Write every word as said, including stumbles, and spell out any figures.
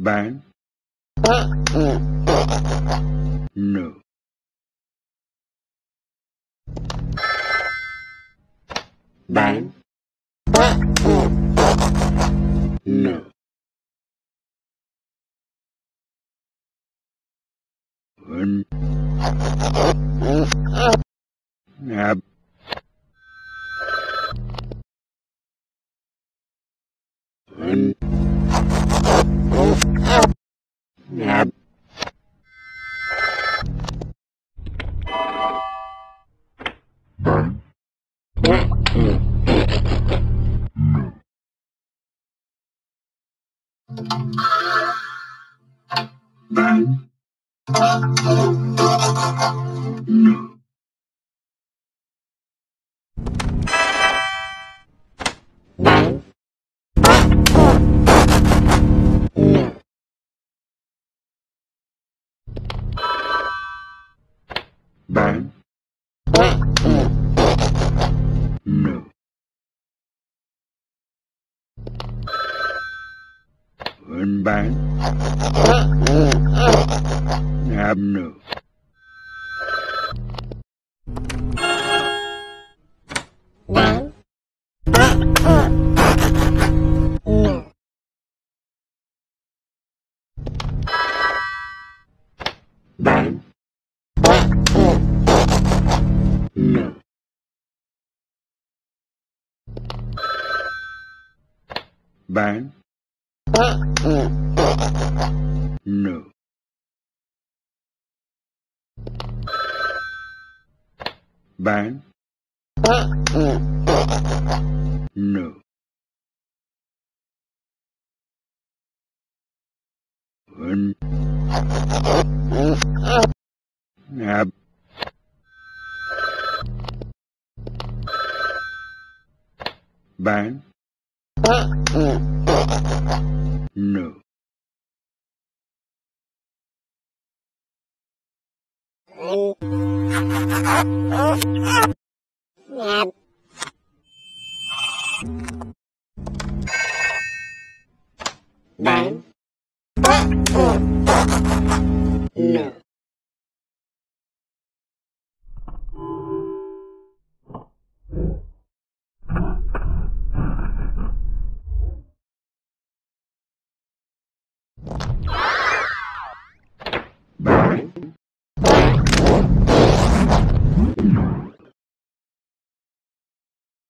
bán nửa bán nửa hơn nạp hơn nạp bán bán nửa bán nửa bán nửa hơn bán nạp nửa bán nửa bán nửa bán nửa bán nửa hơn nạp bán nửa nạp bán